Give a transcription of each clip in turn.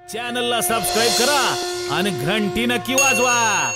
चॅनलला सबस्क्राईब करा आणि घंटी नक्की वाजवा।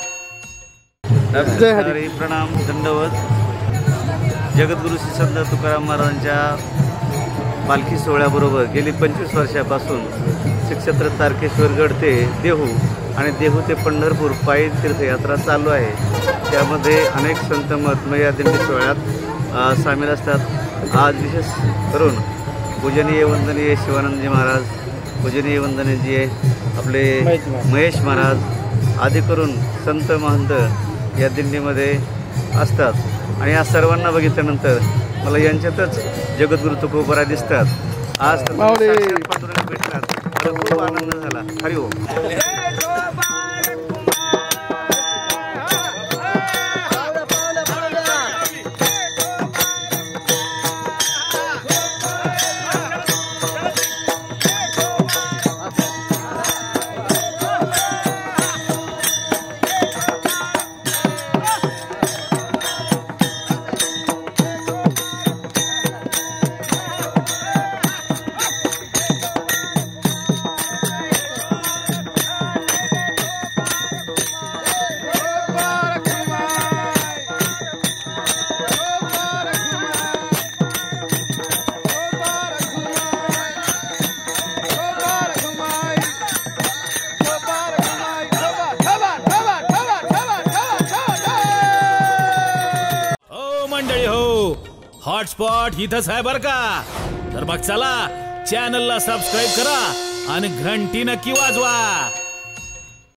जय हरी प्रणाम दंडवत। जगद्गुरु श्री संत तुकाराम महाराजांच्या पालखी सोहळ्याबरोबर गेली 25 वर्षापासून श्री क्षेत्र तारकेश्वर गड ते देहू आणि देहू ते पंढरपूर पायी तीर्थयात्रा चालू आहे। त्यामध्ये अनेक संत महात्मे या दिंडी सोहळ्यात सामील असतात। आज विशेष करून पूजनीय वंदनीय शिवानंदजी महाराज, पूजनीय वंदनीय आपले महेश महाराज आदी करून संत महंत या दिंडीमध्ये असतात आणि या सर्वांना बघितल्यानंतर मला यांच्यातच जगद्गुरु तुकोबरा दिसतात। आज भेटतात, खूप आनंद झाला। हरि ओम। मंडळी हो, हॉटस्पॉट इथंच आहे बर का। तर मग चला चॅनलला सबस्क्राईब करा आणि घंटी नक्की वाजवा।